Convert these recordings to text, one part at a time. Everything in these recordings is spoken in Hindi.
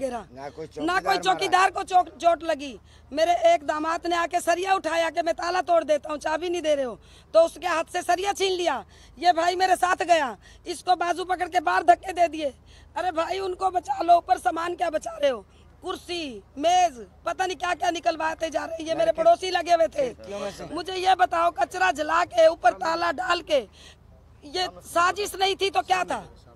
गिरा, ना कोई चौकीदार को चोट लगी। मेरे एक दामाद ने आके सरिया उठाया कि मैं ताला तोड़ देता हूँ, चाबी नहीं दे रहे हो, तो उसके हाथ से सरिया छीन लिया। ये भाई मेरे साथ गया, इसको बाजू पकड़ के बाहर धक्के दे दिए। अरे भाई उनको बचा लो, ऊपर सामान क्या बचा रहे हो, कुर्सी मेज पता नहीं क्या क्या निकलवाते जा रहे हैं। ये मेरे पड़ोसी लगे हुए थे। मुझे ये बताओ, कचरा जला के ऊपर ताला डाल के, ये साजिश नहीं थी तो क्या था?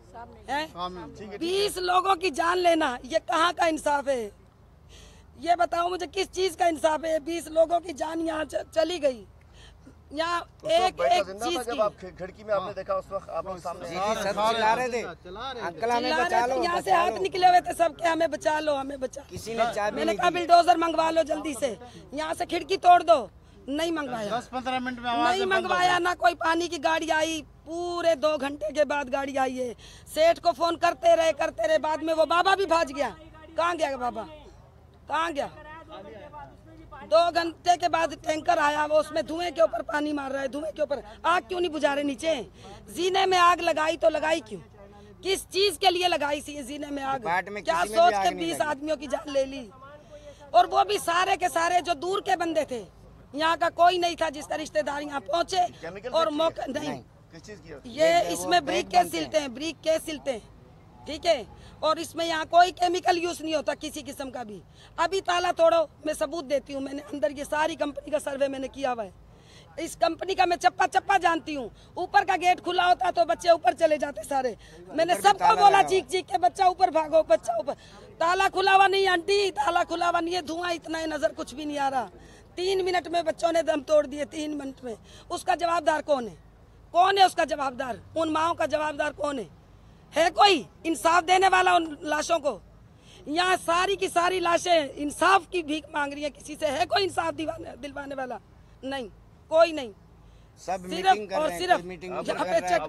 20 लोगों की जान लेना, ये कहाँ का इंसाफ है? ये बताओ मुझे, किस चीज का इंसाफ है? 20 लोगों की जान यहाँ चली गई। यहाँ एक चीज जब आप खिड़की में आपने देखा उस वक्त आप सामने चिल्ला रहे थे, अंकल हमें बचा लो, यहाँ से हाथ निकले हुए थे सब के, हमें बचा लो, हमें बचा। किसी ने चाबी मैंने कहा बिल्डोजर मंगवा लो जल्दी से, यहाँ से खिड़की तोड़ दो। नहीं मंगवाया, 10-15 मिनट में नहीं मंगवाया। ना कोई पानी की गाड़ी आई, पूरे 2 घंटे के बाद गाड़ी आई है। सेठ को फोन करते रहे, बाद में वो बाबा भी भाग गया। कहाँ गया बाबा, कहाँ गया? 2 घंटे के बाद टैंकर आया, वो उसमें धुएं के ऊपर पानी मार रहा है, धुएं के ऊपर। आग क्यों नहीं बुझा रहे नीचे? जीने में आग लगाई तो लगाई क्यों? किस चीज के लिए लगाई थी जीने में आग? क्या सोच के 20 आदमियों की जान ले ली? और वो भी सारे के सारे जो दूर के बंदे थे, यहाँ का कोई नहीं था जिसका रिश्तेदार यहाँ पहुँचे। और मौका नहीं, ये इसमें ब्रिक के सिलते हैं, ब्रिक के सिलते हैं, ठीक है। और इसमें यहाँ कोई केमिकल यूज नहीं होता किसी किस्म का भी। अभी ताला तोड़ो, मैं सबूत देती हूँ। मैंने अंदर ये सारी कंपनी का सर्वे मैंने किया हुआ है। इस कंपनी का मैं चप्पा चप्पा जानती हूँ। ऊपर का गेट खुला होता तो बच्चे ऊपर चले जाते सारे। मैंने सबको बोला चीख चीख के, बच्चा ऊपर भागो, बच्चा ऊपर। ताला खुला हुआ नहीं आंटी, ताला खुला हुआ नहीं है, धुआं इतना है, नजर कुछ भी नहीं आ रहा। 3 मिनट में बच्चों ने दम तोड़ दिए, 3 मिनट में। उसका जवाबदार कौन है? कौन है उसका जवाबदार? उन माओ का जवाबदार कौन है कोई इंसाफ देने वाला उन लाशों को? यहाँ सारी की सारी लाशें इंसाफ की भीख मांग रही है, किसी से है कोई इंसाफ दिलवाने वाला? नहीं, कोई नहीं। सब सिर्फ और सिर्फ यहाँ पे चेक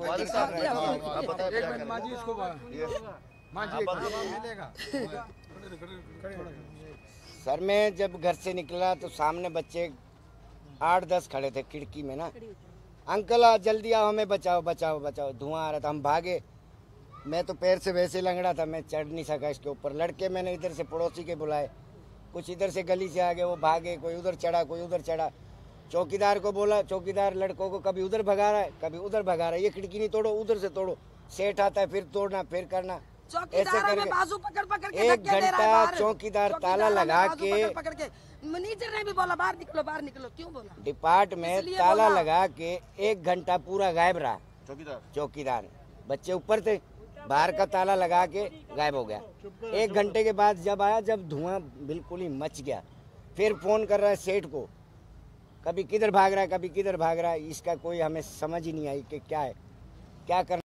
सर, मैं जब घर से निकला तो सामने बच्चे 8-10 खड़े थे खिड़की में ना, अंकल जल्दी आओ, हमें बचाओ बचाओ बचाओ। धुआं आ रहा था, हम भागे। मैं तो पैर से वैसे लंगड़ा था, मैं चढ़ नहीं सका इसके ऊपर। लड़के मैंने इधर से पड़ोसी के बुलाए, कुछ इधर से गली से आ गए, वो भागे, कोई उधर चढ़ा कोई उधर चढ़ा। चौकीदार को बोला, चौकीदार लड़कों को कभी उधर भगा रहा है कभी उधर भगा रहा है, ये खिड़की नहीं तोड़ो, उधर से तोड़ो। सेठ आता है, फिर तोड़ना, फिर करना, ऐसे करके 1 घंटा चौकीदार ताला लगा के, मैनेजर ने भी बोला बाहर निकलो, बाहर निकलो। क्यों बोला? डिपार्टमेंट ताला लगा के 1 घंटा पूरा गायब रहा चौकीदार। बच्चे ऊपर थे, बाहर का ताला लगा के गायब हो गया। 1 घंटे के बाद जब आया, जब धुआं बिल्कुल ही मच गया, फिर फोन कर रहा है सेठ को, कभी किधर भाग रहा है कभी किधर भाग रहा है। इसका कोई हमें समझ ही नहीं आई कि क्या है, क्या करना।